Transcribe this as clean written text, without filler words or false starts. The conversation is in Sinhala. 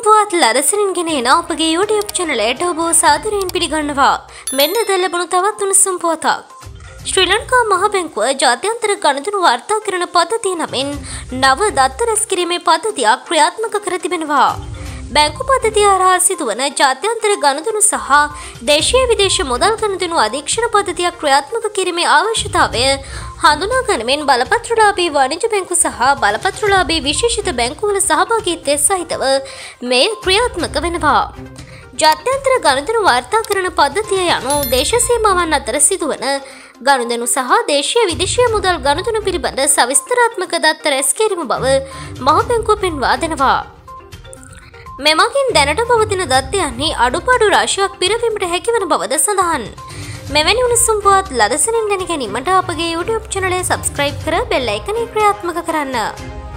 පුවත් ලදසනින් ගෙන එන අපගේ YouTube channel එකට ඔබ සාදරයෙන් පිළිගන්නවා. මෙන්න දැන් ලැබුණු තවත් උණුසුම් පුවතක්. ශ්‍රී ලංකා මහ බැංකුව ජාත්‍යන්තර ගනුදෙනු වාර්තා කරන පද්ධතිය නමින් නව දත්ත රැස් කිරීමේ පද්ධතියක් ක්‍රියාත්මක කර තිබෙනවා. බැංකු පද්ධතිය හරහා සිදුවන ජාත්‍යන්තර ගනුදෙනු සහ දේශීය විදේශ මුදල් ගනුදෙනු අධීක්ෂණ පද්ධතියක් ක්‍රියාත්මක කිරීමේ අවශ්‍යතාවය හඳුනා ගනිමින් බලපත්‍රලාභී වාණිජ බැංකු සහ බලපත්‍රලාභී විශේෂිත බැංකුවල සහභාගීත්වය සහිතව මේ ක්‍රියාත්මක වෙනවා. ජාත්‍යන්තර ගනුදෙනු වාර්තා කරන පද්ධතිය යනු දේශ සීමාවන් අතර සිදුවන ගනුදෙනු සහ දේශීය විදේශීය මුදල් ගනුදෙනු පිළිබඳ සවිස්තරාත්මක දත්ත රැස් කිරීම බව මහ බැංකුව පෙන්වා දෙනවා. මෙමගින් දැනට පවතින දත්තයන්හි අඩුපාඩු රාශියක් පිරවීමට හැකිවන බවද සඳහන්. මෙවැනි උණුසුම් පුවත් ලදසනින් දැන ගැනීමට අපගේ YouTube channel එක subscribe කර bell icon එක ක්‍රියාත්මක කරන්න.